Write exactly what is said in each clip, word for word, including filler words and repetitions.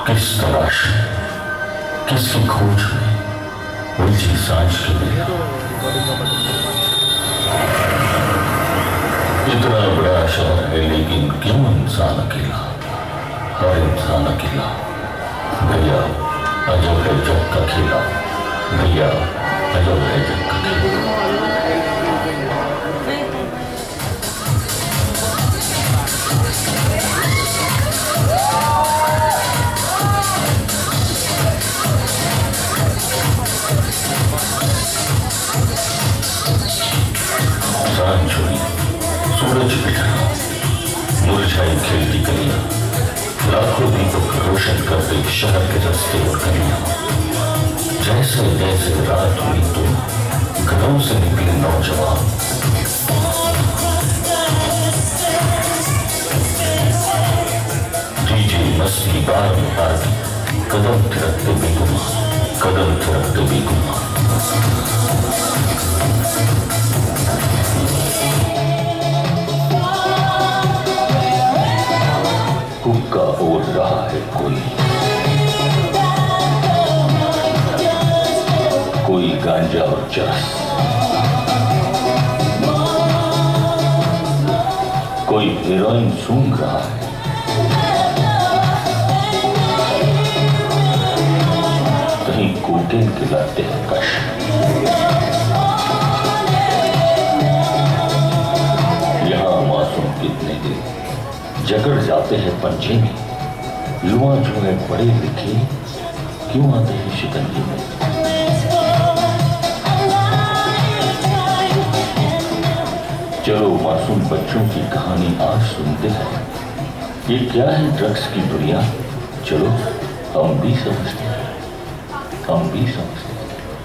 किस तलाश में, किसकी खोज में उलझी सांझ की मेरा। इतना बड़ा शहर है लेकिन क्यों इंसान अकेला, हर इंसान अकेला। भैया अजब है जग का खेला, भैया अजब है जग का खेला। सांझ हुई, सूरज बिखरा, मुरझाई खेलती गलियां, लाखों दीपक रोशन करते शहर के रास्ते और गलियां। जैसे जैसे रात हुई तो घरों से निकले नौजवान, डीजे मस्ती बार में आती, कदम थिरकते बेगुमां, कदम थिरकते बेगुमां। हुक्का ओढ़ रहा है कोई, कोई गांजा और चरस, कोई हेरोइन सूंघ रहा है, कहीं कोकेन खिलाते हैं कश। यहाँ मासूम कितने दिन जकड़ जाते हैं पंजे में, युवा जो है पढ़े लिखे क्यों आते हैं शिकंजे में। चलो मासूम बच्चों की कहानी आज सुनते हैं, ये क्या है ड्रग्स की दुनिया, चलो हम भी समझते हैं, हम भी समझते हैं।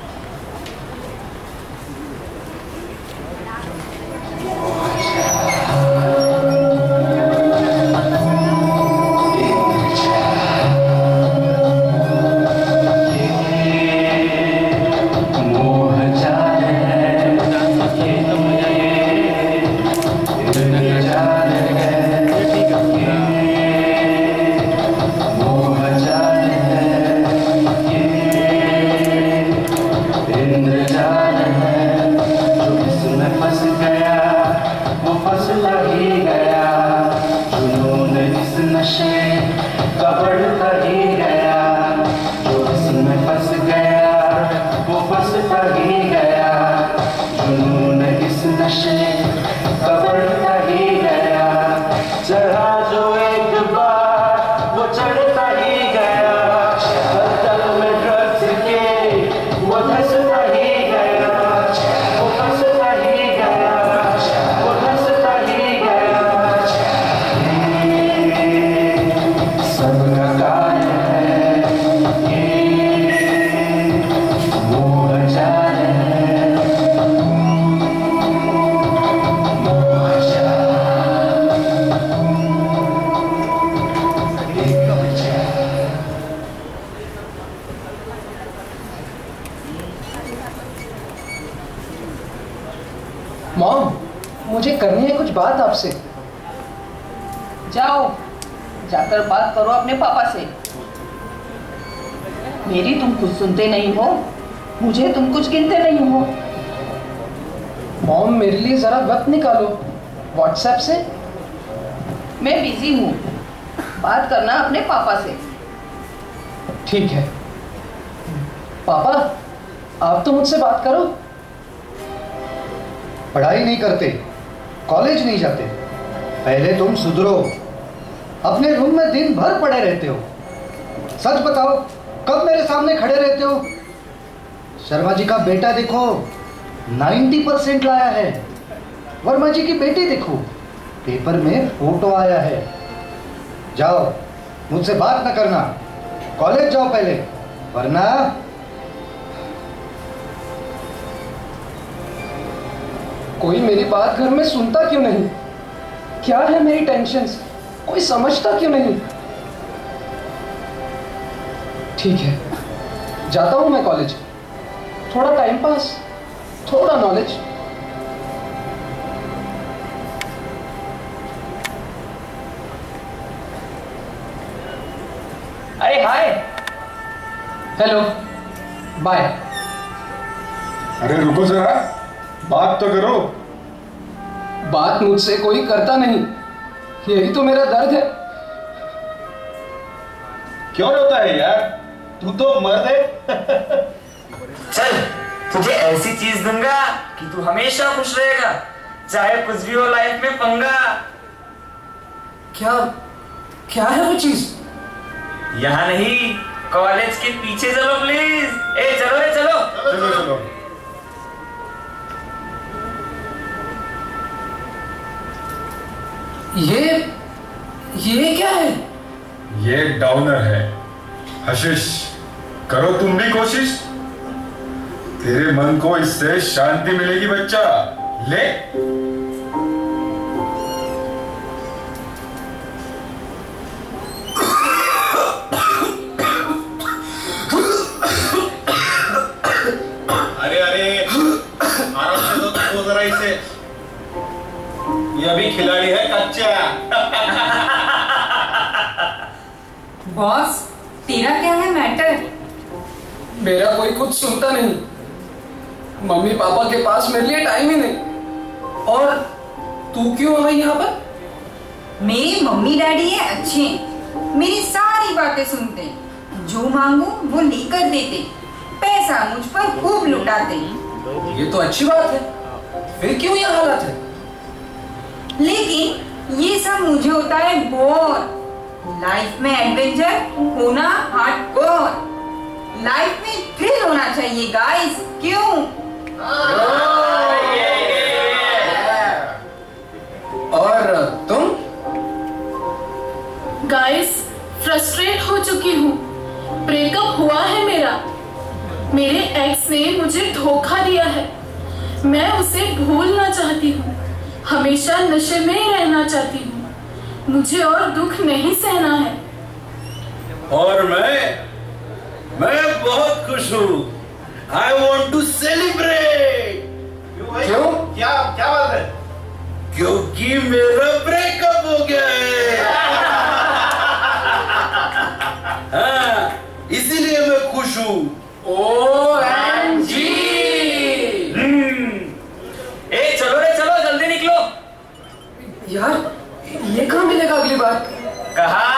मॉम, मुझे करनी है कुछ बात आपसे। जाओ, जाकर बात करो अपने पापा से। मेरी तुम कुछ सुनते नहीं हो, मुझे तुम कुछ गिनते नहीं हो। मॉम, मेरे लिए जरा वक्त निकालो व्हाट्सएप से। मैं बिजी हूँ, बात करना अपने पापा से। ठीक है। पापा, आप तो मुझसे बात करो। पढ़ाई नहीं करते, कॉलेज नहीं जाते, पहले तुम सुधरो। अपने रूम में दिन भर पड़े रहते हो। सच बताओ, कब मेरे सामने खड़े रहते हो? शर्मा जी का बेटा देखो, नब्बे परसेंट लाया है। वर्मा जी की बेटी देखो, पेपर में फोटो आया है। जाओ, मुझसे बात न करना, कॉलेज जाओ पहले, वरना कोई मेरी बात घर में सुनता क्यों नहीं? क्या है मेरी टेंशन्स, कोई समझता क्यों नहीं? ठीक है, जाता हूं मैं कॉलेज। थोड़ा टाइम पास, थोड़ा नॉलेज। अरे हाय, हेलो, बाय। अरे रुको जरा, बात तो करो। बात मुझसे कोई करता नहीं, यही तो मेरा दर्द है। क्यों रोता है यार, तू तो मर्द है। चल, तुझे ऐसी चीज दूंगा कि तू हमेशा खुश रहेगा, चाहे कुछ भी हो लाइफ में पंगा। क्या क्या है वो चीज? यहाँ नहीं, कॉलेज के पीछे चलो प्लीज। ए चलो रे चलो चलो चलो। ये ये क्या है? ये डाउनर है, हशीश। करो तुम भी कोशिश, तेरे मन को इससे शांति मिलेगी बच्चा। ले। अरे अरे आराम से तो तो जरा इसे, ये अभी खिलाड़ी है कच्चा। बॉस, तेरा क्या है मैटर? मेरा कोई कुछ सुनता नहीं, मम्मी पापा के पास मेरे लिए टाइम ही नहीं। और तू क्यों आई यहाँ पर? मेरी मम्मी डैडी है अच्छे, मेरी सारी बातें सुनते, जो मांगू वो लेकर देते, पैसा मुझ पर खूब लुटाते। ये तो अच्छी बात है, फिर क्यों ये हालत है? लेकिन ये सब मुझे होता है बोर। लाइफ में एडवेंचर होना हार्डकोर, लाइफ में थ्रिल होना चाहिए गाइस, क्यों? और तुम? गाइस, फ्रस्ट्रेट हो चुकी हूँ, ब्रेकअप हुआ है मेरा। मेरे एक्स ने मुझे धोखा दिया है, मैं उसे भूलना चाहती हूँ, हमेशा नशे में ही रहना चाहती हूँ, मुझे और दुख नहीं सहना है। और मैं मैं बहुत खुश हूँ। I want to celebrate. क्यों? क्या क्या बात है? क्योंकि मेरा ब्रेकअप हो गया है। हाँ, इसीलिए मैं खुश हूँ। O M G. ए चलो रे चलो, जल्दी निकलो। यार, ये कहाँ मिलेगा अगली बार? कहा?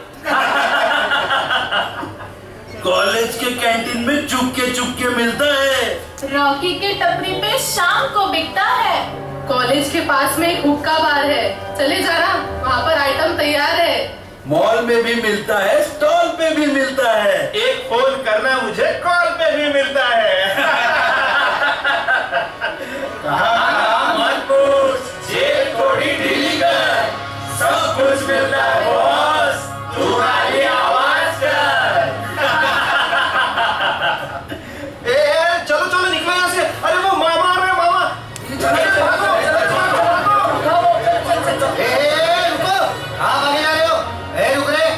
कॉलेज के कैंटीन में चुपके चुपके मिलता है। रॉकी के टपरी पे शाम को बिकता है। कॉलेज के पास में एक हुक्का बार है, चले जाना, वहाँ पर आइटम तैयार है। मॉल में भी मिलता है, स्टॉल पे भी मिलता है। एक फोन करना मुझे, कॉल पे भी मिलता है। कहाँ मत पूछ, जेब थोड़ी ढीली कर, सब कुछ मिलता है बॉस, तू खाली आवाज कर। ए, ए, चलो चलो निकलो यहाँ से। अरे वो मामा आ रहे हैं, मामा। ए, ए, रुको, कहाँ भागे जा रहे हो? ए, रुक रे।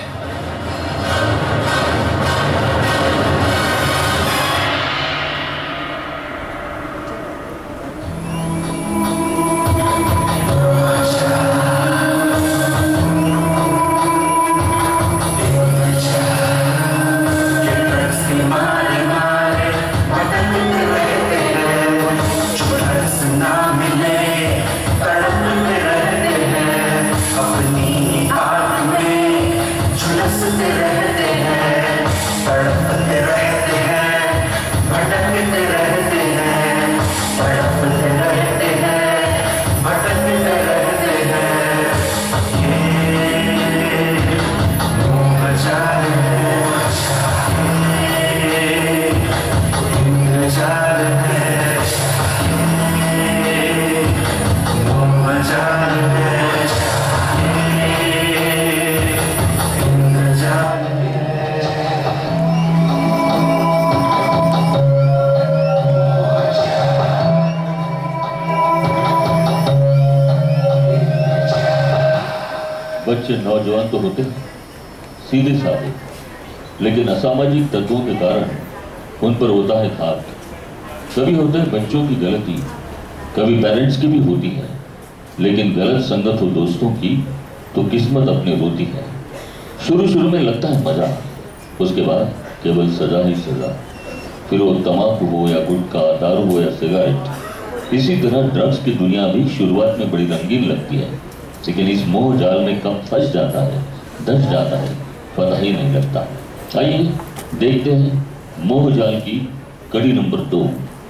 बच्चे नौजवान तो होते हैं, सीधे साधे, लेकिन असामाजिक तत्वों के कारण उन पर होता है घात। कभी होता है बच्चों की गलती, कभी पेरेंट्स की भी होती है, लेकिन गलत संगत हो दोस्तों की तो किस्मत अपने होती है। शुरू शुरू में लगता है मजा, उसके बाद केवल सजा ही सजा। फिर वो तम्बाकू हो या गुटखा, दारू हो या सिगरेट। इसी तरह ड्रग्स की दुनिया भी शुरुआत में बड़ी रंगीन लगती है, लेकिन इस मोह जाल में कब फंस जाता है, दस जाता है, पता ही नहीं लगता। आइए देखते हैं मोह जाल की कड़ी नंबर दो।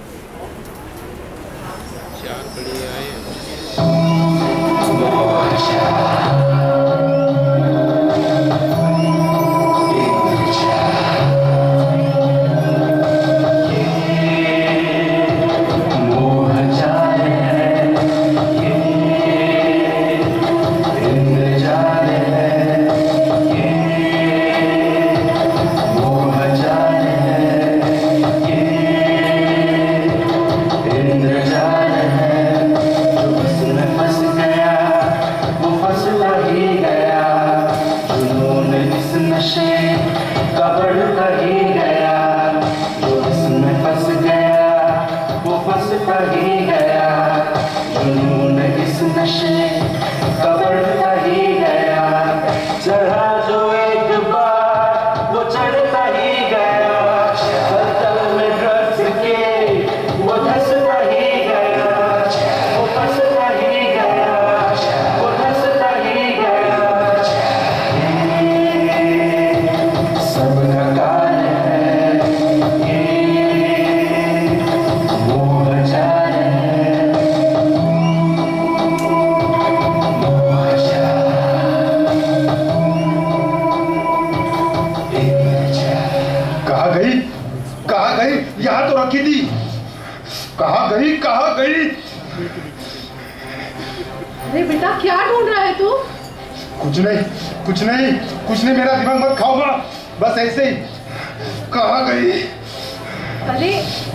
कुछ नहीं कुछ नहीं कुछ नहीं, मेरा दिमाग मत खाओ माँ, बस ऐसे ही। कहाँ गई? अरे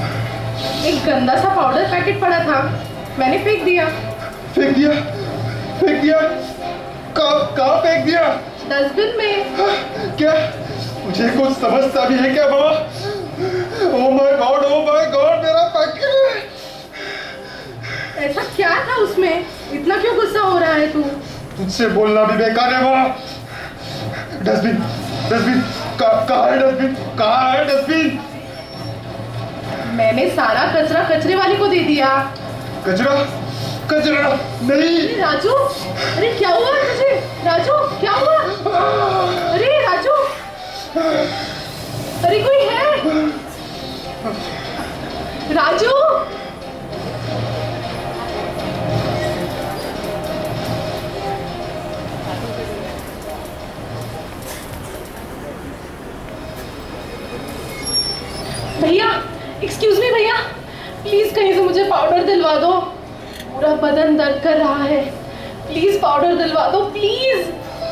एक गंदा सा पाउडर पैकेट पड़ा था, मैंने फेंक दिया। फेंक दिया? फेंक दिया? कहाँ कहाँ फेंक दिया? डस्टबिन में। क्या मुझे कुछ समझता भी है क्या बाबा? Oh my god, oh my god, मेरा पैकेट। ऐसा क्या था उसमें? इतना क्यों गुस्सा हो रहा है तू? तुझसे बोलना भी बेकार है माँ। डस्टबिन डस्टबिन कहाँ है? डस्टबिन कहाँ है? डस्टबिन मैंने सारा कचरा कचरे वाले को दे दिया। कचरा कचरा नहीं। अरे राजू, अरे क्या हुआ तुझे? राजू क्या हुआ? अरे राजू, अरे कोई है? राजू भैया, एक्सक्यूज मी भैया, प्लीज कहीं से मुझे पाउडर दिलवा दो, पूरा बदन दर्द कर रहा है, प्लीज पाउडर दिलवा दो प्लीज।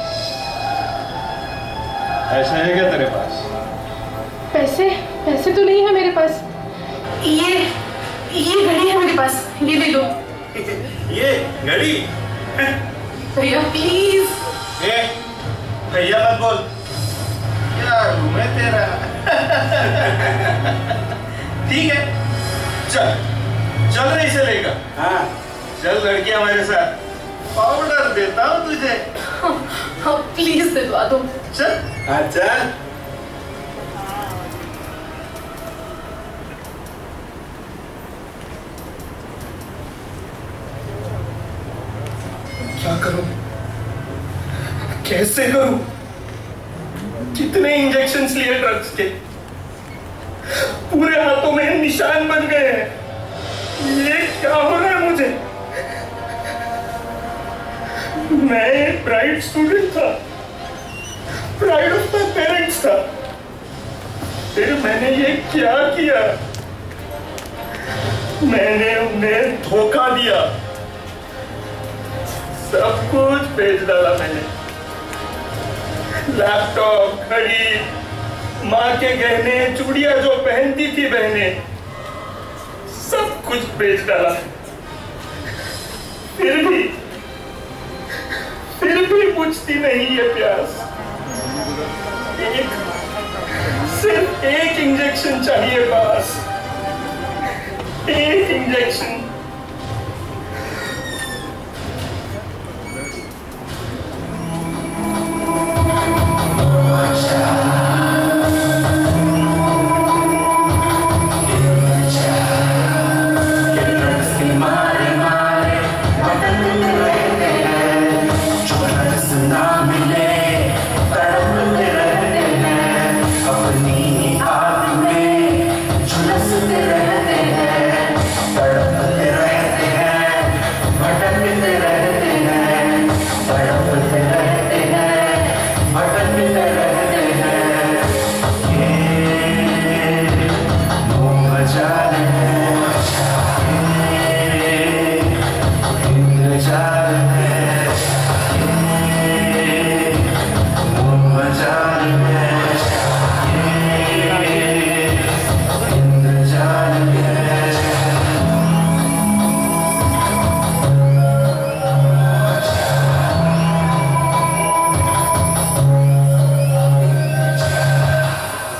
पैसे है क्या तेरे पास? पैसे पैसे तो नहीं है मेरे पास। ये ये घड़ी है मेरे पास, ये दे दो। ये घड़ी? भैया प्लीज। ए, भैया मत बोल, क्या रूम है तेरा? ठीक है, चल चल रही से लेकर। हाँ चल लड़कियां हमारे साथ, पाउडर देता हूँ तुझे। हाँ प्लीज दिलवा दो। चल। हाँ चल। क्या करूं, कैसे करूं? कितने इंजेक्शंस लिए ड्रग्स के, पूरे हाथों में निशान बन गए हैं। ये क्या हो रहा है मुझे? मैं एक ब्राइट स्टूडेंट था, प्राइड ऑफ माय पेरेंट्स था, फिर मैंने ये क्या किया? मैंने उन्हें धोखा दिया, सब कुछ बेच डाला मैंने। लैपटॉप, घड़ी, माँ के गहने, चूड़ियां जो पहनती थी बहनें, सब कुछ बेच डाला। फिर भी फिर भी बुझती नहीं ये प्यास। एक सिर्फ एक इंजेक्शन चाहिए बस, एक इंजेक्शन।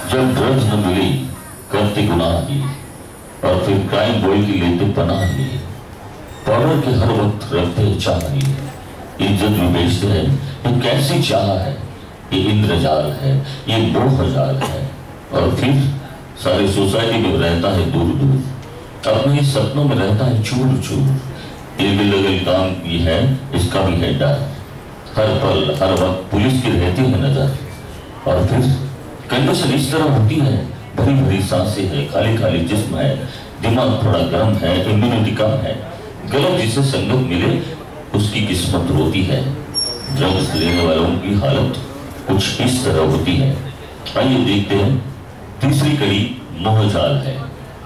जब ड्रग्स न मिली करते गुनाह ही, और फिर क्राइम बॉय की लेते पनाह ही, पावर के हर वक्त रखते चाह ही, इज्जत भी बेचते हैं। ये कैसी चाह है, ये इंद्रजाल है, ये मोहजाल है। और फिर सारी सोसाइटी में रहता है दूर दूर, अपने सपनों में रहता है चूर चूर। इलगिल लगल काम की है, इसका भी है डर। हर पल हर वक्त पुलिस की रहती है नजर। और फिर कंडीशन इस तरह होती है, भरी भरी सांसें है, खाली खाली जिस्म है, दिमाग थोड़ा गर्म है, इम्यूनिटी कम है। गलत जिसे संगत मिले उसकी किस्मत रोती है। ड्रग्स लेने वालों की हालत कुछ इस तरह होती है। आइए देखते हैं, तीसरी कड़ी मोहजाल है।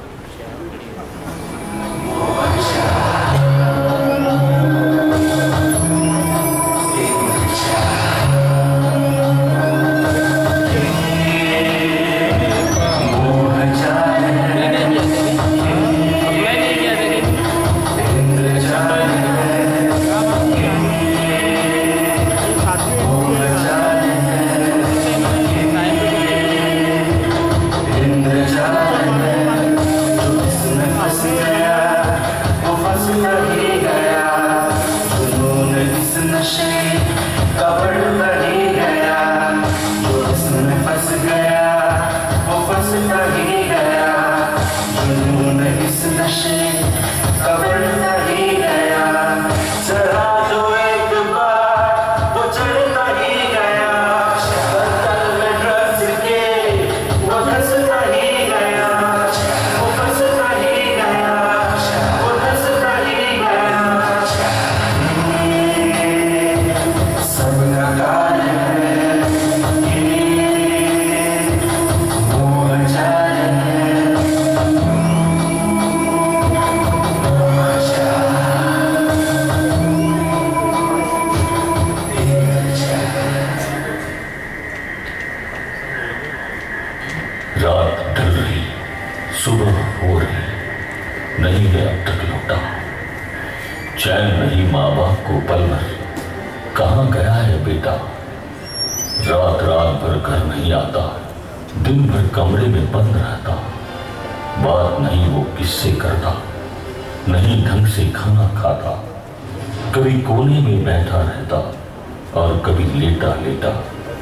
कभी कोने में बैठा रहता और कभी लेटा लेटा।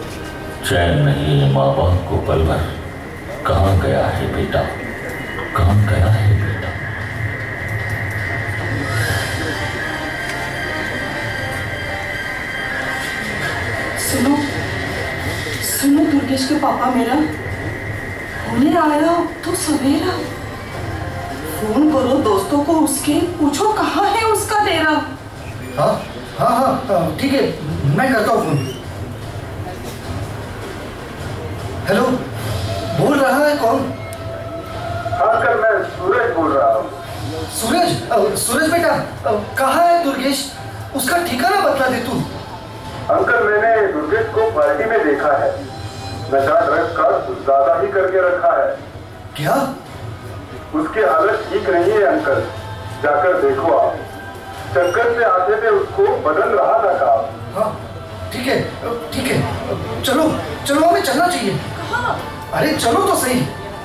चैन नहीं है माँ बाप को पल भर, कहाँ गया है बेटा, कहाँ गया है बेटा। सुनो सुनो दुर्गेश के पापा, मेरा होने आया तो सवेरा। फोन करो दोस्तों को उसके, पूछो कहाँ है उसका डेरा। हाँ हाँ हाँ ठीक है, मैं करता हूँ फोन। हेलो, बोल रहा है कौन? अंकल मैं सूरज बोल रहा हूँ। सूरज? सूरज बेटा, कहाँ है दुर्गेश? उसका ठिकाना बतला दे तू। अंकल मैंने दुर्गेश को पार्टी में देखा है, नशा ड्रग्स का ज्यादा ही करके रखा है। क्या? उसकी हालत ठीक नहीं है अंकल, जाकर देखो आप। चक्कर से आते थे उसको बदल रहा था काम। हाँ ठीक है ठीक है, चलो चलो हमें चलना चाहिए। कहाँ? अरे चलो तो सही।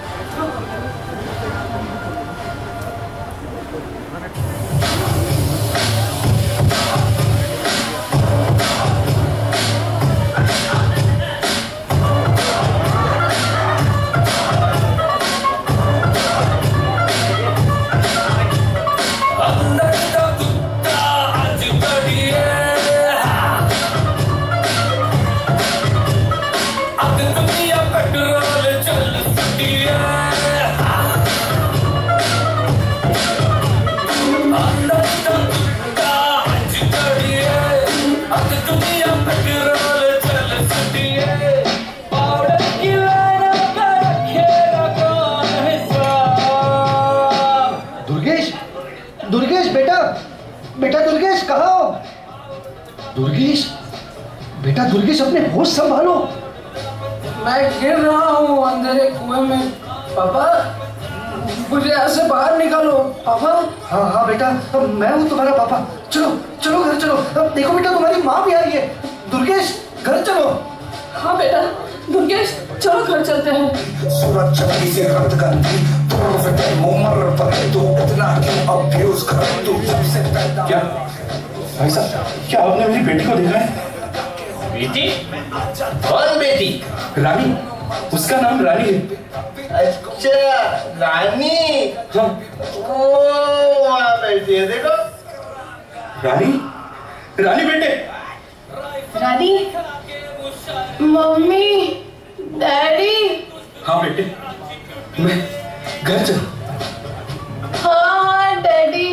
दुर्गेश बेटा, दुर्गेश अपने होश संभालो। मैं गिर रहा हूँ अंधेरे कुएं में पापा, मुझे यहाँ से बाहर निकालो पापा। हाँ हाँ बेटा, अब मैं हूँ तुम्हारा पापा। चलो चलो घर चलो। अब देखो बेटा, तुम्हारी माँ भी आई है। दुर्गेश घर चलो। हाँ बेटा दुर्गेश चलो घर चलते हैं। सूरज चमकी से रक्त गंदी उम्र पर तू इतना क्यों अब्यूज कर तू सबसे पैदा। क्या भाई साहब, क्या आपने मेरी बेटी को देखा है? बेटी? कौन बेटी? रानी, उसका नाम रानी है। अच्छा रानी। हाँ। ओ वहाँ बैठी है, देखो। रानी, रानी बेटे। Rani, mummy, daddy. हाँ बेटे, मैं घर चल। हाँ हाँ डैडी।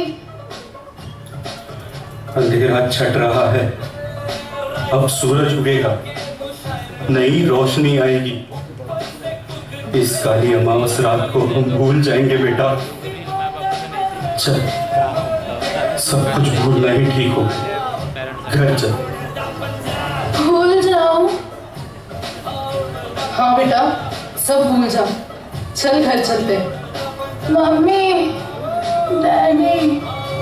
अंधेरा छट रहा है, अब सूरज उगेगा, नई रोशनी आएगी। इस काली अमावस रात को हम भूल जाएंगे बेटा। चल, सब कुछ भूलना ही ठीक हो। घर चल। भूल जाओ? हाँ बेटा, सब भूल जाओ। चल घर चलते। Mummy, daddy.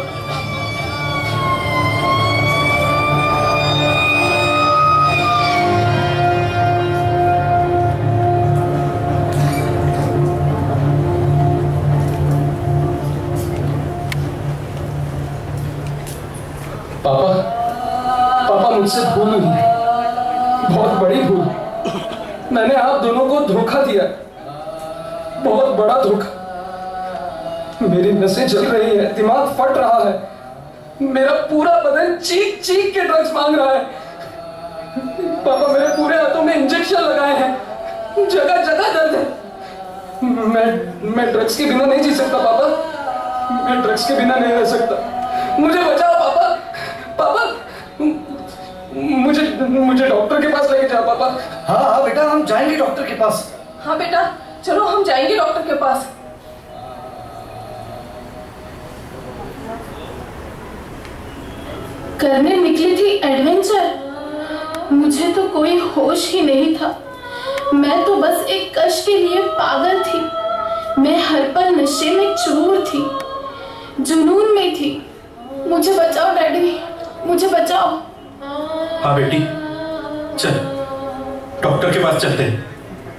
पापा, पापा मुझसे भूल हुई, बहुत बड़ी भूल। मैंने आप दोनों को धोखा दिया, बहुत बड़ा धोखा। मेरी नसें जल रही है, दिमाग फट रहा है, मेरा पूरा बदन चीख चीख के ड्रग्स मांग रहा है। पापा मेरे पूरे हाथों में इंजेक्शन लगाए हैं, जगह जगह दर्द है। मैं मैं ड्रग्स के बिना नहीं जी सकता पापा, मैं ड्रग्स के बिना नहीं रह सकता। मुझे बचाओ पापा, पापा मुझे मुझे डॉक्टर के पास लेके जाओ पापा। हाँ हाँ बेटा, हम जाएंगे डॉक्टर के पास। हाँ बेटा, चलो हम जाएंगे डॉक्टर के पास। करने निकली थी एडवेंचर, मुझे तो कोई होश ही नहीं था। मैं तो बस एक कश के लिए पागल थी। मैं हर पल नशे में चूर थी, जुनून में थी। मुझे बचाओ डैडी, मुझे बचाओ। हाँ बेटी, चल डॉक्टर के पास चलते हैं।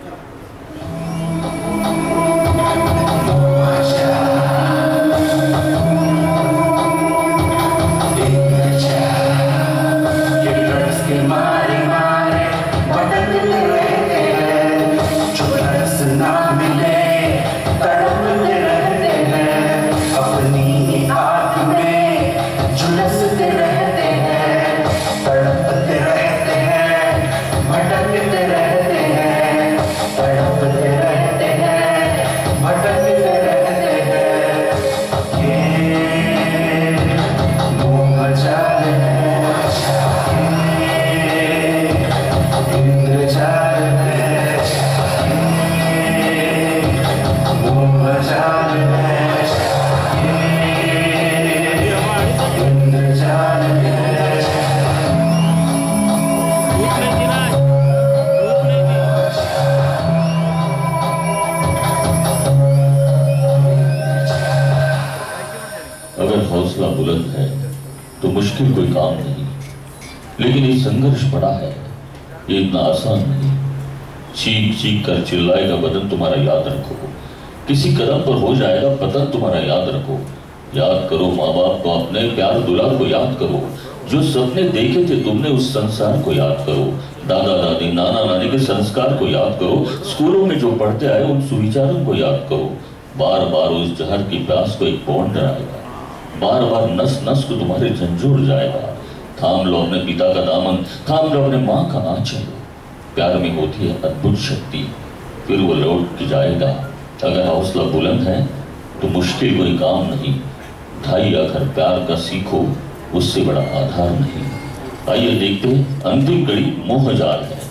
बुलंद है तो मुश्किल कोई काम नहीं, लेकिन ये संघर्ष बड़ा है, ये इतना आसान नहीं। चीख चीख कर चिल्लाएगा बदन तुम्हारा, याद रखो। किसी कदम पर हो जाएगा पतन तुम्हारा, याद रखो। याद करो माँ बाप को, अपने प्यार दुलार को याद करो। जो सपने देखे थे तुमने उस संसार को याद करो। दादा दादी नाना नानी के संस्कार को याद करो। स्कूलों में जो पढ़ते आए उन सुविचारों को याद करो। बार बार उस जहर की प्यास को एक पौंड आएगा, बार बार नस नस को तुम्हारे झंझोड़ जाएगा। थाम लो अपने पिता का दामन, थाम लो अपने माँ का आंचल। प्यार में होती है अद्भुत शक्ति, फिर वो लौट के जाएगा। अगर हौसला बुलंद है तो मुश्किल कोई काम नहीं। ढाई आकर प्यार का सीखो, उससे बड़ा आधार नहीं। आइए देखते हैं अंतिम कड़ी मोहजाल है।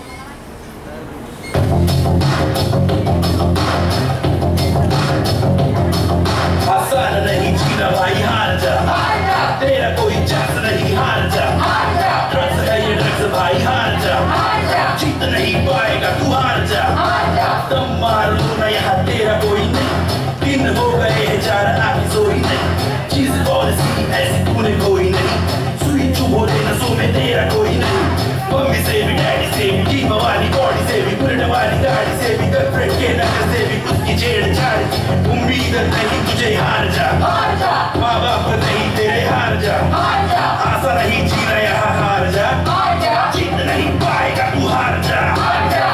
आसान नहीं जीना भाई, हार जा, तेरा कोई चांस नहीं, हार जा। ड्रग्स है ये ड्रग्स भाई, हार जा, जीत नहीं पाएगा तू, हार जा। दम मार लो ना यहाँ तेरा कोई नहीं, दिन हो गए हैं चार आँखें सोई नहीं। चीज पॉलिसी ऐसी तूने कोई नहीं, सुई चुभ हो लेना सो में तेरा कोई नहीं। मम्मी से भी डैडी से भी, की भवानी बॉडी से भी बॉयफ्रेंड के नजर से भी उसकी छेड़छाड़ की उम्मीद नहीं तुझे हार जा हार जा माँ बाप नहीं तेरे हार जा हार जा आशा नहीं जीना यहाँ हार जा हार जा जीत नहीं पाएगा तू हार जा हार जा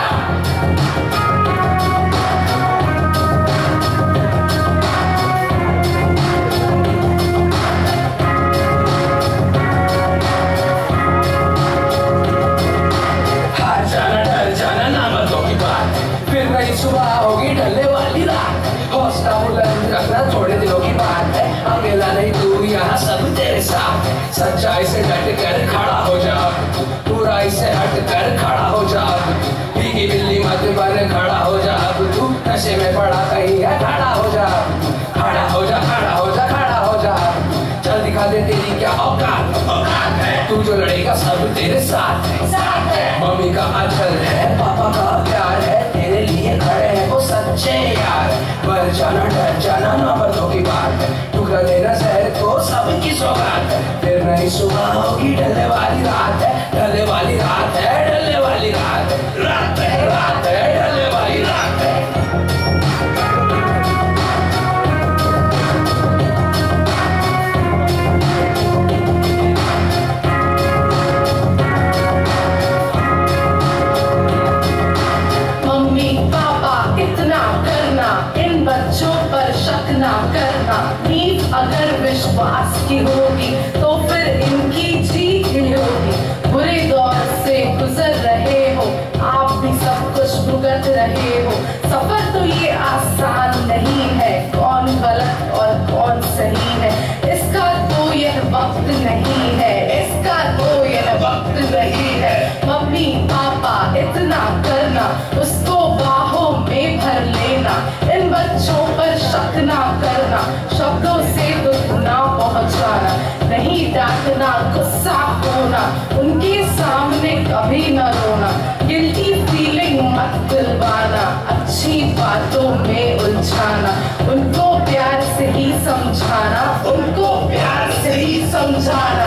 सुबह होगी ढलने वाली रात हौसला बुलंद रखना थोड़े दिनों की बात है अकेला नहीं तू यहाँ सब तेरे साथ सच्चाई से डट कर खड़ा हो जा बुराई से हट कर खड़ा हो जा भीगी बिल्ली मत बन खड़ा हो जा तू नशे में पड़ा कहीं है खड़ा हो जा खड़ा हो जा खड़ा हो जा खड़ा हो जा चल दिखा दे तेरी क्या औकात औकात है तू जो लड़ेगा सब तेरे साथ है साथ है मम्मी का आंचल है पापा का प्यार है तेरे लिए खड़े हैं वो सच्चे यार मर जाना डर जाना ना मर्दों की बात है टुकड़ा देना शहर को सबकी सौगात है फिर नहीं सुबह होगी ढलने वाली रात है ढलने वाली रात है ढलने वाली रात है रात है रात है ढलने वाली रात है बच्चों पर शक ना करना नींव अगर विश्वास की होगी तो फिर इनकी जीत ही होगी बुरे दौर से गुजर रहे हो आप भी सब कुछ भुगत रहे हो सफर तो ये आसान नहीं है कौन गलत और कौन सही है इसका तो यह वक्त नहीं है इसका तो यह वक्त नहीं है मम्मी पापा इतना करना उसको बाहों में भर लेना इन बच्चों पर शक ना करना शब्दों से दुख ना पहुंचाना नहीं डांटना गुस्सा होना उनके सामने कभी न रोना गिल्टी फीलिंग मत दिलवाना अच्छी बातों में उलझाना उनको प्यार से ही समझाना उनको प्यार से ही समझाना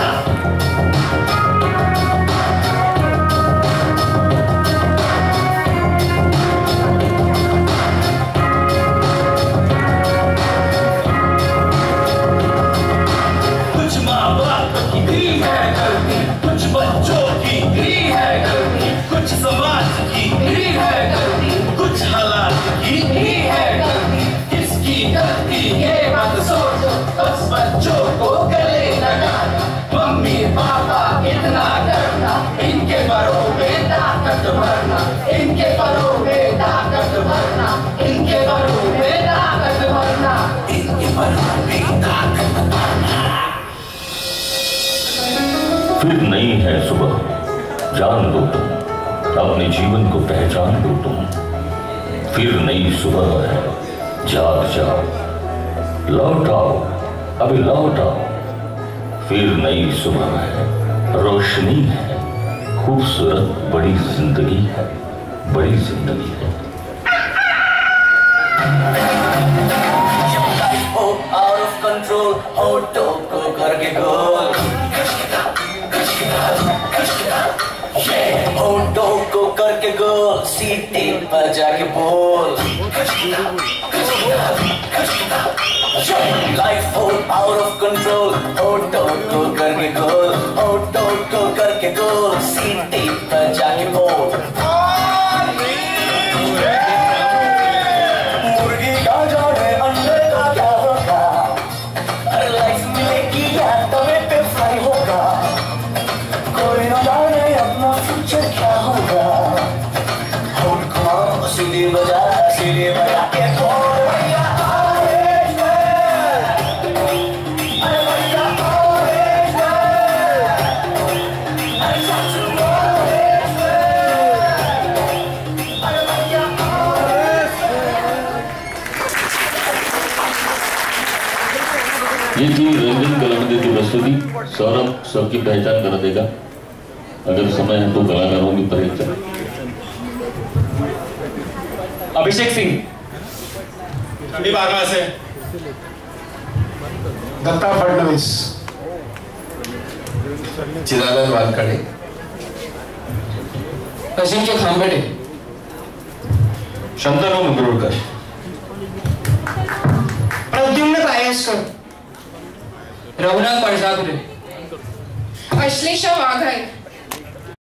बच्चों की भी है गलती कुछ समाज की भी है गलती कुछ हालात की भी है गलती किसकी गलती ये मत सोचो बस बच्चों को गले लगाना मम्मी पापा इतना करना इनके परों में ताकत भरना इनके परों में ताकत भरना इनके परों में ताकत भरना इनके परों में ताकत भरना फिर नहीं है सुबह जान दो तुम अपने जीवन को पहचान दो तुम फिर नई सुबह है जाग जाओ लौट आओ अभी लौट आओ फिर नई सुबह है रोशनी है खूबसूरत बड़ी जिंदगी है बड़ी जिंदगी है आउट ऑफ कंट्रोल ऑटो को करके गोल होटो को करके गोल सीटी पर जाके बोल लाइफ हो आउट ऑफ कंट्रोल होटो को करके गोल होटो को करके गोल सीटी पर जाके बोल मुर्गी का जाने अंडे का क्या होगा अरे लाइफ मिलेगी या तवे पे फ्राई होगा कोई ना जाने अपना फ्यूचर क्या होगा होल्ड कमाओ सीढ़ी बजा सीढ़ी बजा के बोल ये थी रंजन कलामंदिर की प्रस्तुति सौरभ सबकी पहचान करा देगा अगर समय है तो कलाकारों की परीक्षा अभिषेक सिंह ठंडी बागला से दत्ता फडणवीस चिदानंद वानखडे अजिंक्य खांबेडे शंतनू मुंद्रुळकर, प्रद्युम्न पायसकर, रघुनाथ पळसापुरे, अश्लेषा वाघाई,